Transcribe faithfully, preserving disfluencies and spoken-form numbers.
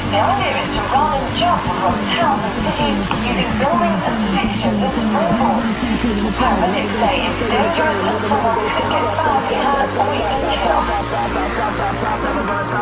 The idea is to run and jump across towns and cities using buildings and fixtures as springboards. Paramedics say it's dangerous and someone could get badly hurt or even killed.